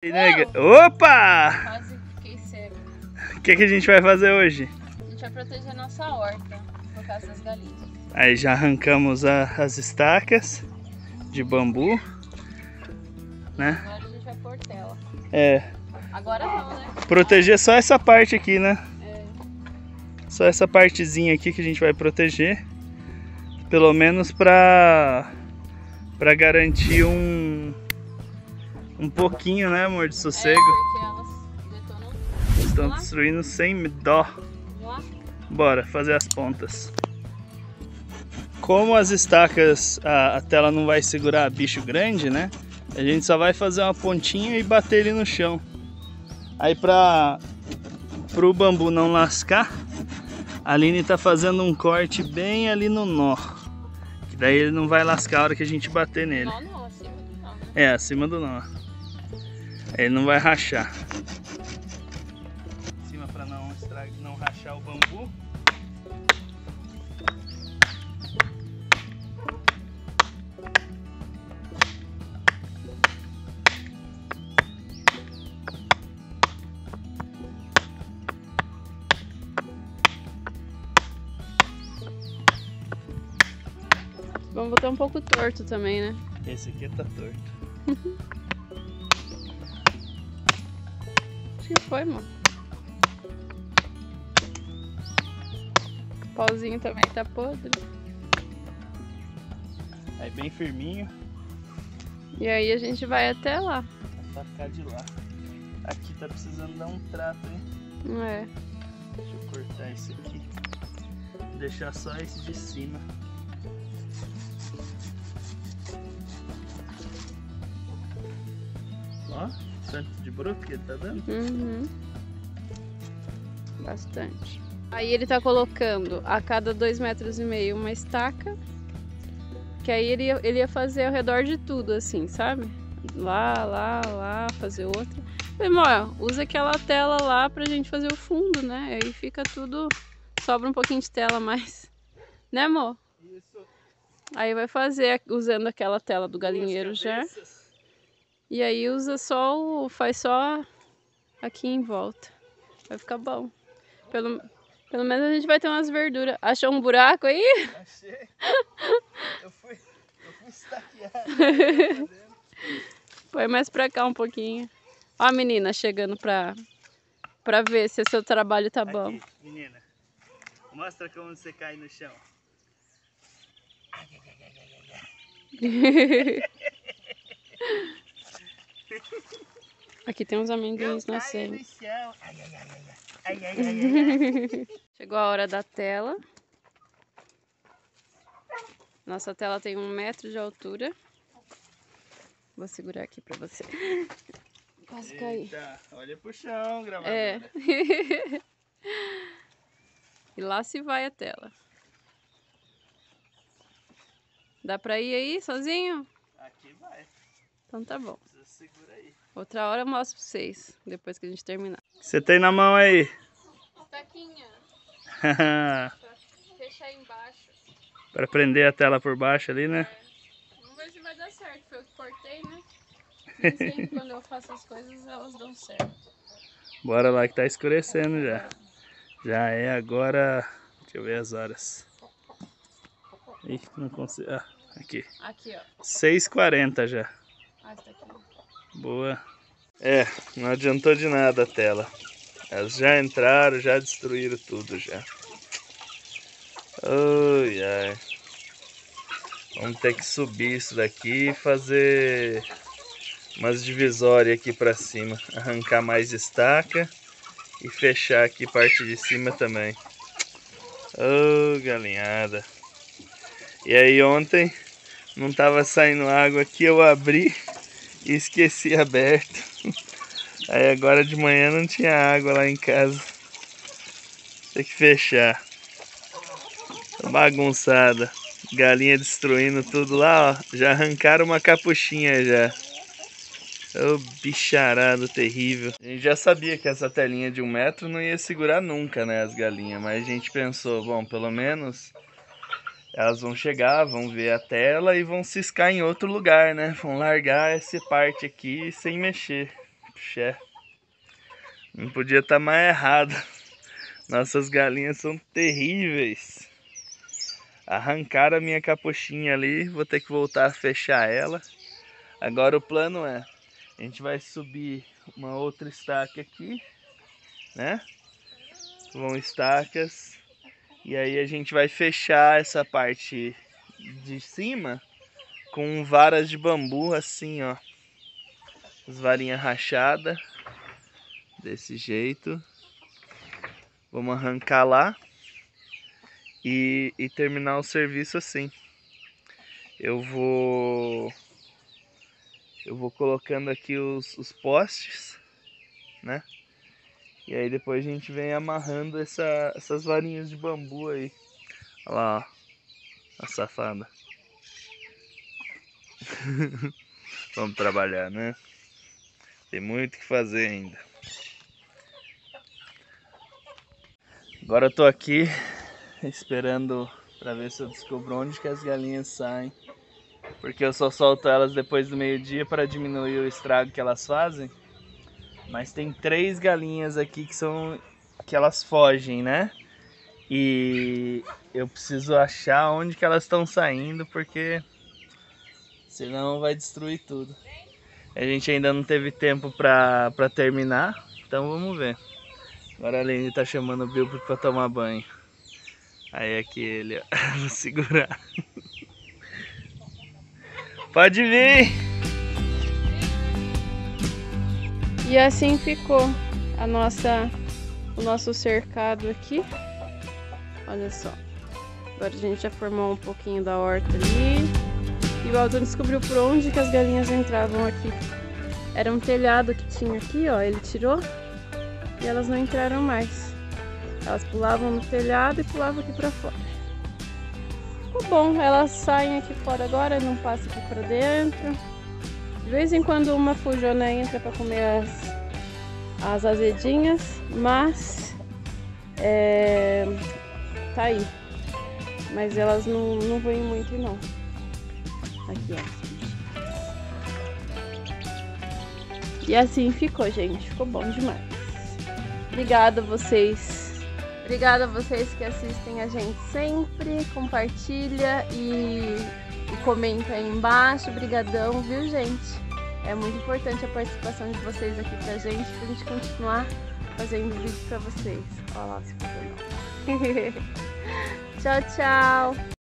E, nega? Opa! Quase fiquei cego. O que a gente vai fazer hoje? A gente vai proteger a nossa horta por causa das galinhas. Aí já arrancamos as estacas de bambu, né? Agora a gente vai pôr tela. É, Agora não, né? proteger só essa parte aqui, né? É. Só essa partezinha aqui que a gente vai proteger. Pelo menos pra garantir um pouquinho, né, amor, de sossego. Porque elas detonam. Estão Vamos lá? destruindo sem dó. Vamos lá? Bora fazer as pontas. Como as estacas, a tela não vai segurar bicho grande, né? A gente só vai fazer uma pontinha e bater ele no chão. Aí pro bambu não lascar, a Aline tá fazendo um corte bem ali no nó. Que daí ele não vai lascar a hora que a gente bater nele. Não, acima do nó, né? É, acima do nó. Ele não vai rachar. Em cima para não rachar o bambu. Vamos botar um pouco torto também, né? Esse aqui tá torto. Acho que foi, mano. O pauzinho também tá podre. Aí bem firminho. E aí a gente vai até lá. Pra ficar de lá. Aqui tá precisando dar um trato, hein? É. Deixa eu cortar esse aqui. Deixar só esse de cima. Ó, tanto de broto que ele tá dando. Uhum. Bastante. Aí ele tá colocando a cada 2,5 metros uma estaca. Que aí ele ia fazer ao redor de tudo, assim, sabe? Lá, fazer outra. Falei, amor, usa aquela tela lá pra gente fazer o fundo, né? Aí fica tudo... Sobra um pouquinho de tela a mais. Né, amor? Isso. Aí vai fazer usando aquela tela do galinheiro já. E aí usa só faz só aqui em volta. Vai ficar bom. Pelo menos a gente vai ter umas verduras. Achou um buraco aí? Achei. Eu fui estaquear. Põe mais pra cá um pouquinho. Ó a menina chegando pra ver se o seu trabalho tá bom. Aqui, menina. Mostra como você cai no chão. Aqui tem uns amendoins Eu nascendo. caio no chão. Ai. Chegou a hora da tela. Nossa tela tem 1 metro de altura. Vou segurar aqui pra você. Quase caí. Eita, olha pro chão, gravadora. É. E lá se vai a tela. Dá pra ir aí sozinho? Aqui vai. Então tá bom. Você segura aí. Outra hora eu mostro pra vocês, depois que a gente terminar. O que você tem na mão aí? Taquinha. Pra fechar embaixo. Pra prender a tela por baixo ali, né? Vamos ver se vai dar certo. Foi eu que cortei, né? Nem sempre quando eu faço as coisas, elas dão certo. Bora lá que tá escurecendo já. Já é agora... Deixa eu ver as horas. Ih, não consigo... Ah, aqui. Aqui, ó. 6h40 já. Ah, esse daqui. Boa. É, não adiantou de nada a tela. Elas já entraram, já destruíram tudo já. Ai, ai. Vamos ter que subir isso daqui e fazer umas divisórias aqui pra cima. Arrancar mais estaca e fechar aqui parte de cima também. Oh, galinhada. E aí ontem não tava saindo água aqui, eu abri e esqueci aberto. Aí agora de manhã não tinha água lá em casa. Tem que fechar. Tá bagunçada. Galinha destruindo tudo lá, ó. Já arrancaram uma capuchinha já. Ô, bicharado terrível. A gente já sabia que essa telinha de 1 metro não ia segurar nunca, né, as galinhas. Mas a gente pensou, bom, pelo menos elas vão chegar, vão ver a tela e vão ciscar em outro lugar, né? Vão largar essa parte aqui sem mexer. Puxa, não podia estar mais errado. Nossas galinhas são terríveis. Arrancaram a minha capuchinha ali, vou ter que voltar a fechar ela. Agora o plano é, a gente vai subir uma outra estaca aqui, né? Vão estacas. E aí a gente vai fechar essa parte de cima com varas de bambu assim, ó. As varinhas rachadas. Desse jeito. Vamos arrancar lá. E terminar o serviço assim. Eu vou colocando aqui os postes, né? E aí depois a gente vem amarrando essas varinhas de bambu aí. Olha lá, ó, a safada. Vamos trabalhar, né? Tem muito o que fazer ainda. Agora eu tô aqui esperando para ver se eu descubro onde que as galinhas saem. Porque eu só solto elas depois do meio-dia para diminuir o estrago que elas fazem. Mas tem 3 galinhas aqui que elas fogem, né? E eu preciso achar onde que elas estão saindo, porque senão vai destruir tudo. A gente ainda não teve tempo para terminar, então vamos ver. Agora a Aline tá chamando o Bill para tomar banho. Aí aqui ele, ó, vou segurar. Pode vir! E assim ficou o nosso cercado aqui. Olha só. Agora a gente já formou um pouquinho da horta ali. E o Alton descobriu por onde que as galinhas entravam aqui. Era um telhado que tinha aqui, ó. Ele tirou e elas não entraram mais. Elas pulavam no telhado e pulavam aqui pra fora. Ficou bom, elas saem aqui fora agora, não passam aqui pra dentro. De vez em quando uma fujona entra para comer as azedinhas, mas tá aí. Mas elas não vêm muito não. Aqui, ó. E assim ficou, gente. Ficou bom demais. Obrigada a vocês. Obrigada a vocês que assistem a gente sempre. Compartilha e comenta aí embaixo. Brigadão, viu, gente? É muito importante a participação de vocês aqui pra gente continuar fazendo vídeo pra vocês. Olha lá, se funcionou. Tchau, tchau!